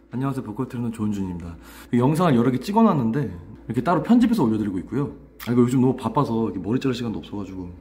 안녕하세요. 보컬 트레이너 조은준입니다. 영상을 여러 개 찍어놨는데 이렇게 따로 편집해서 올려드리고 있고요. 이거 요즘 너무 바빠서 이렇게 머리 자를 시간도 없어가지고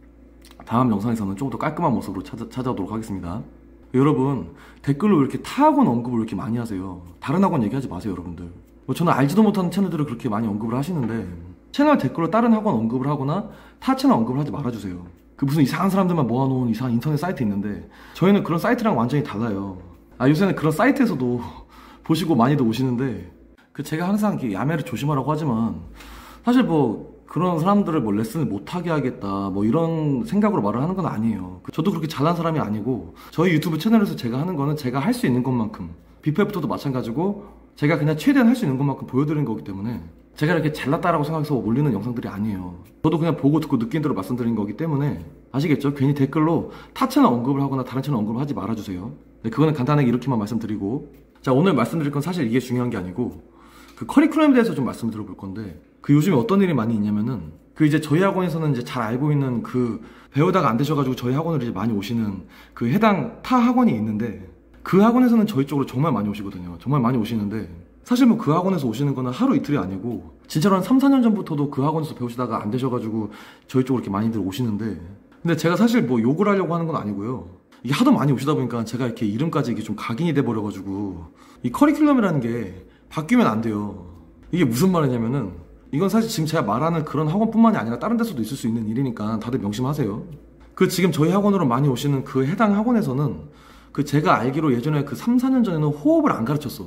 다음 영상에서는 조금 더 깔끔한 모습으로 찾아오도록 하겠습니다. 여러분, 댓글로 이렇게 타 학원 언급을 이렇게 많이 하세요. 다른 학원 얘기하지 마세요, 여러분들. 저는 알지도 못하는 채널들을 그렇게 많이 언급을 하시는데 채널 댓글로 다른 학원 언급을 하거나 타 채널 언급을 하지 말아주세요. 그 무슨 이상한 사람들만 모아놓은 이상한 인터넷 사이트 있는데 저희는 그런 사이트랑 완전히 달라요. 요새는 그런 사이트에서도 보시고 많이들 오시는데 제가 항상 이렇게 야매를 조심하라고 하지만 사실 그런 사람들을 레슨을 못하게 하겠다 이런 생각으로 말을 하는 건 아니에요. 저도 그렇게 잘난 사람이 아니고 저희 유튜브 채널에서 제가 하는 거는 제가 할 수 있는 것만큼, 비포애프터도 마찬가지고 제가 그냥 최대한 할 수 있는 것만큼 보여드리는 거기 때문에 제가 이렇게 잘났다라고 생각해서 올리는 영상들이 아니에요. 저도 그냥 보고 듣고 느낀 대로 말씀드린 거기 때문에 아시겠죠? 괜히 댓글로 타 채널 언급을 하거나 다른 채널 언급을 하지 말아주세요. 그거는 간단하게 이렇게만 말씀드리고, 자, 오늘 말씀드릴 건 사실 이게 중요한 게 아니고 커리큘럼에 대해서 좀 말씀드려볼 건데 요즘에 어떤 일이 많이 있냐면은 이제 저희 학원에서는 이제 잘 알고 있는 배우다가 안 되셔가지고 저희 학원을 이제 많이 오시는 해당 타 학원이 있는데 그 학원에서는 저희 쪽으로 정말 많이 오시거든요. 정말 많이 오시는데 사실 그 학원에서 오시는 거는 하루 이틀이 아니고 진짜로 한 3, 4년 전부터도 그 학원에서 배우시다가 안 되셔가지고 저희 쪽으로 이렇게 많이들 오시는데, 근데 제가 사실 욕을 하려고 하는 건 아니고요. 이게 하도 많이 오시다 보니까 제가 이렇게 이름까지 이게 좀 각인이 돼 버려가지고 이 커리큘럼이라는 게 바뀌면 안 돼요. 이게 무슨 말이냐면은 이건 사실 지금 제가 말하는 그런 학원뿐만이 아니라 다른 데서도 있을 수 있는 일이니까 다들 명심하세요. 지금 저희 학원으로 많이 오시는 해당 학원에서는 제가 알기로 예전에 3, 4년 전에는 호흡을 안 가르쳤어.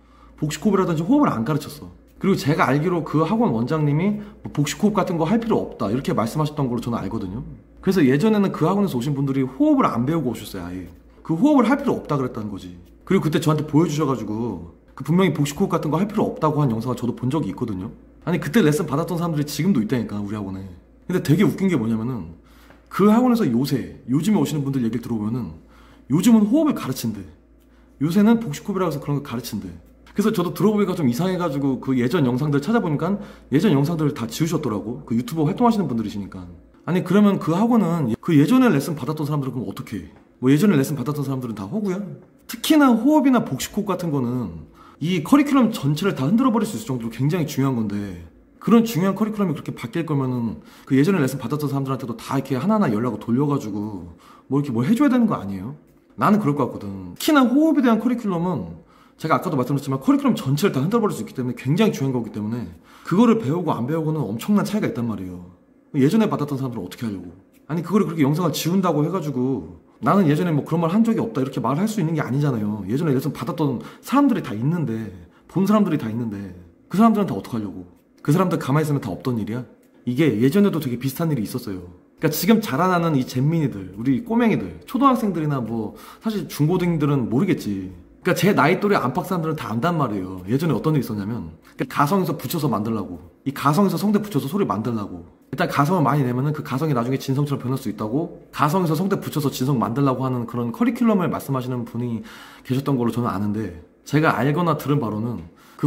복식호흡이라든지 호흡을 안 가르쳤어. 그리고 제가 알기로 그 학원 원장님이 복식호흡 같은 거 할 필요 없다 이렇게 말씀하셨던 걸로 저는 알거든요. 그래서 예전에는 그 학원에서 오신 분들이 호흡을 안 배우고 오셨어요. 아예 호흡을 할 필요 없다 그랬다는 거지. 그리고 그때 저한테 보여주셔가지고 분명히 복식호흡 같은 거 할 필요 없다고 한 영상을 저도 본 적이 있거든요. 아니 그때 레슨 받았던 사람들이 지금도 있다니까 우리 학원에. 근데 되게 웃긴 게 뭐냐면은 그 학원에서 요즘에 오시는 분들 얘기를 들어보면은 요즘은 호흡을 가르친대. 요새는 복식호흡이라고 해서 그런 거 가르친대. 그래서 저도 들어보기가 좀 이상해가지고 예전 영상들 찾아보니까 예전 영상들을 다 지우셨더라고. 유튜버 활동하시는 분들이시니까. 아니 그러면 그 학원은 예전에 레슨 받았던 사람들은 그럼 어떻게 해? 예전에 레슨 받았던 사람들은 다 허구야? 특히나 호흡이나 복식호흡 같은 거는 이 커리큘럼 전체를 다 흔들어 버릴 수 있을 정도로 굉장히 중요한 건데 그런 중요한 커리큘럼이 그렇게 바뀔 거면은 예전에 레슨 받았던 사람들한테도 다 이렇게 하나하나 연락을 돌려가지고 이렇게 뭘 해줘야 되는 거 아니에요? 나는 그럴 것 같거든. 특히나 호흡에 대한 커리큘럼은 제가 아까도 말씀드렸지만 커리큘럼 전체를 다 흔들어 버릴 수 있기 때문에 굉장히 중요한 거기 때문에 그거를 배우고 안 배우고는 엄청난 차이가 있단 말이에요. 예전에 받았던 사람들은 어떻게 하려고? 아니 그거를 그렇게 영상을 지운다고 해가지고 나는 예전에 그런 말 한 적이 없다 이렇게 말을 할 수 있는 게 아니잖아요. 예전에 레슨 받았던 사람들이 다 있는데, 본 사람들이 다 있는데 그 사람들은 다 어떡하려고? 그 사람들 가만히 있으면 다 없던 일이야? 이게 예전에도 되게 비슷한 일이 있었어요. 그러니까 지금 자라나는 이 잼민이들, 우리 꼬맹이들, 초등학생들이나 사실 중고등들은 모르겠지. 그러니까 제 나이 또래 안팎 사람들은 다 안단 말이에요. 예전에 어떤 일이 있었냐면 가성에서 붙여서 만들라고, 이 가성에서 성대 붙여서 소리 만들라고, 일단 가성을 많이 내면은 그 가성이 나중에 진성처럼 변할 수 있다고 가성에서 성대 붙여서 진성 만들라고 하는 그런 커리큘럼을 말씀하시는 분이 계셨던 걸로 저는 아는데, 제가 알거나 들은 바로는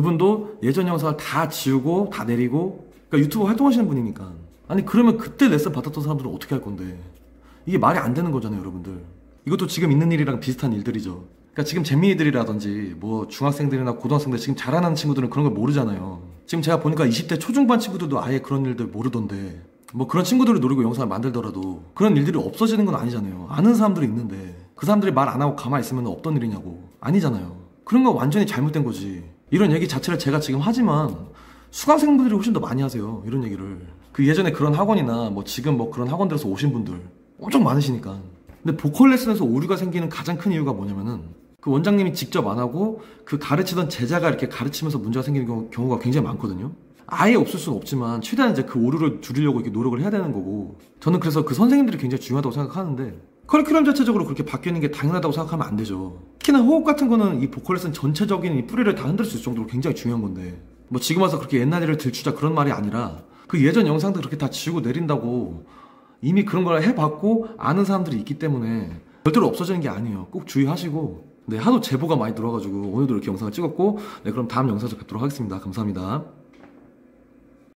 그분도 예전 영상을 다 지우고 다 내리고, 그러니까 유튜브 활동하시는 분이니까. 아니 그러면 그때 레슨 받았던 사람들은 어떻게 할 건데? 이게 말이 안 되는 거잖아요, 여러분들. 이것도 지금 있는 일이랑 비슷한 일들이죠. 그러니까 지금 잼민이들이라든지 중학생들이나 고등학생들 지금 자라나는 친구들은 그런 걸 모르잖아요. 지금 제가 보니까 20대 초중반 친구들도 아예 그런 일들 모르던데, 그런 친구들을 노리고 영상을 만들더라도 그런 일들이 없어지는 건 아니잖아요. 아는 사람들이 있는데 그 사람들이 말 안 하고 가만히 있으면 없던 일이냐고. 아니잖아요. 그런 거 완전히 잘못된 거지. 이런 얘기 자체를 제가 지금 하지만 수강생분들이 훨씬 더 많이 하세요, 이런 얘기를. 예전에 그런 학원이나 지금 그런 학원들에서 오신 분들 엄청 많으시니까. 근데 보컬 레슨에서 오류가 생기는 가장 큰 이유가 뭐냐면은 원장님이 직접 안 하고 가르치던 제자가 이렇게 가르치면서 문제가 생기는 경우가 굉장히 많거든요. 아예 없을 수는 없지만 최대한 이제 오류를 줄이려고 이렇게 노력을 해야 되는 거고, 저는 그래서 선생님들이 굉장히 중요하다고 생각하는데 커리큘럼 자체적으로 그렇게 바뀌는 게 당연하다고 생각하면 안 되죠. 특히나 호흡 같은 거는 이 보컬 레슨 전체적인 이 뿌리를 다 흔들 수 있을 정도로 굉장히 중요한 건데 지금 와서 그렇게 옛날 일을 들추자 그런 말이 아니라 예전 영상들 그렇게 다 지우고 내린다고 이미 그런 걸 해봤고 아는 사람들이 있기 때문에 절대로 없어지는 게 아니에요. 꼭 주의하시고. 하도 제보가 많이 들어와가지고 오늘도 이렇게 영상을 찍었고, 그럼 다음 영상에서 뵙도록 하겠습니다. 감사합니다.